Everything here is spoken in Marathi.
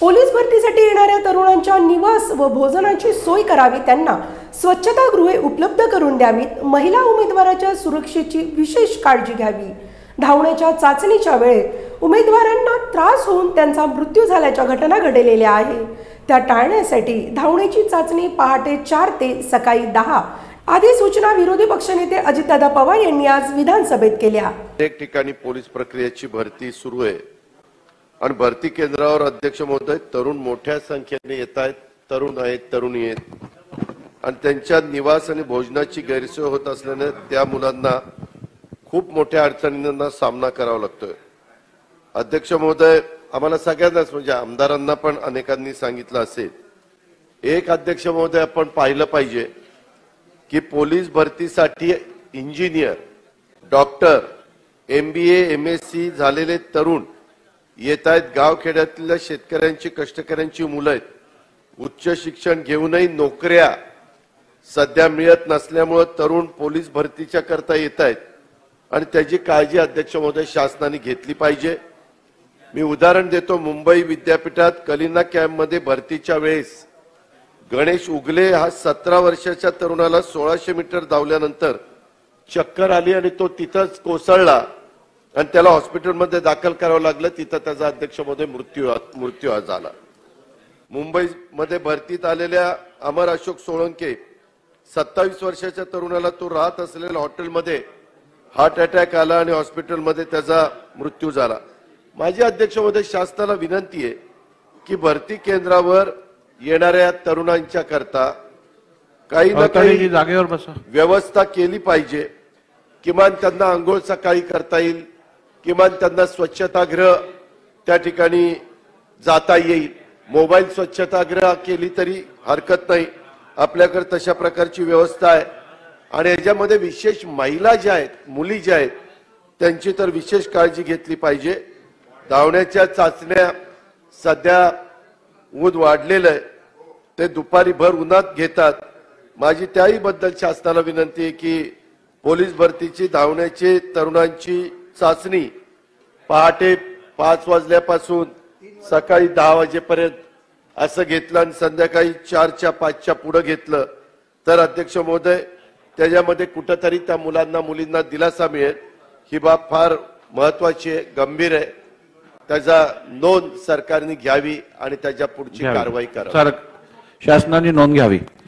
पोलीस भरतीसाठी येणाऱ्या तरुणांच्या निवास व भोजनाची सोय करावी, त्यांना स्वच्छतागृहे उपलब्ध करून द्यावीत, महिला उमेदवाराच्या सुरक्षेची विशेष काळजी घ्यावी। धावण्याच्या चाचणीच्या वेळेत उमेदवारांना त्रास होऊन त्यांचा मृत्यू झाल्याच्या घटना घडलेल्या आहेत, त्या टाळण्यासाठी धावण्याची चाचणी पहाटे 4 ते सकाळी 10 आदी सूचना विरोधी पक्षनेते अजितदादा पवार यांनी आज विधानसभेत केल्या। एक ठिकाणी पोलीस प्रक्रियेची भरती सुरू आहे आणि भरती केंद्रावर अध्यक्ष महोदय तरुण मोठ्या संख्येने येत आहेत, तरुण आहेत, तरुणी आहेत आणि त्यांच्या निवास आणि भोजनाची गैरसोय होत असल्याने त्या मुलांना खूप मोठ्या अडचणींना सामना करावा लागतोय। अध्यक्ष महोदय, आम्हाला सगळ्यांनाच म्हणजे आमदारांना पण अनेकांनी सांगितलं असेल, एक अध्यक्ष महोदय आपण पाहिलं पाहिजे की पोलीस भरतीसाठी इंजिनियर, डॉक्टर, MBA, MSc झालेले तरुण येत आहेत। गावखेड्यातल्या शेतकऱ्यांची, कष्टकऱ्यांची मुलं आहेत, उच्च शिक्षण घेऊनही नोकऱ्या सध्या मिळत नसल्यामुळे तरुण पोलीस भरतीच्या करता येत आहेत आणि त्याची काळजी अध्यक्ष महोदय शासनाने घेतली पाहिजे। मी उदाहरण देतो, मुंबई विद्यापीठात कलिना कॅम्पमध्ये भरतीच्या वेळेस गणेश उगले हा 17 वर्षाच्या तरुणाला 1600 मीटर धावल्यानंतर चक्कर आली आणि तो तिथंच कोसळला आणि त्याला हॉस्पिटलमध्ये दाखल करावं लागलं। तिथं त्याचा अध्यक्ष महोदय मृत्यू झाला। मुंबईमध्ये भरतीत आलेल्या अमर अशोक सोळंके 27 वर्षाच्या तरुणाला तो राहत असलेल्या हॉटेलमध्ये हार्ट अटॅक आला आणि हॉस्पिटलमध्ये त्याचा मृत्यू झाला। माझी अध्यक्ष महोदय शासनाला विनंती आहे की भरती केंद्रावर येणाऱ्या तरुणांच्या करता काही ना काही जागेवर बसा व्यवस्था केली पाहिजे। किमान त्यांना आंघोळ सकाळी करता येईल, किमान त्यांना स्वच्छतागृह त्या ठिकाणी जाता येईल, मोबाईल स्वच्छतागृह केली तरी हरकत नाही, आपल्याकडे तशा प्रकारची व्यवस्था आहे। आणि याच्यामध्ये विशेष महिला ज्या आहेत, मुली ज्या आहेत, त्यांची तर विशेष काळजी घेतली पाहिजे। धावण्याच्या चाचण्या सध्या ऊन वाढलेलं आहे, ते दुपारी भर उन्हात घेतात। माझी त्याही बद्दल शासनाला विनंती आहे की पोलीस भरतीची धावण्याची तरुणांची चाचणी पहाटे 5 वाजल्यापासून सकाळी 10 वाजेपर्यंत असं घेतलं आणि संध्याकाळी 4च्या 5च्या पुढे घेतलं तर अध्यक्ष महोदय त्याच्यामध्ये कुठेतरी त्या मुलांना, मुलींना दिलासा मिळेल। ही बाब फार महत्वाची आहे, गंभीर आहे, त्याचा नोंद सरकारने घ्यावी आणि त्याच्या पुढची कारवाई करावी। शासनाने नोंद घ्यावी।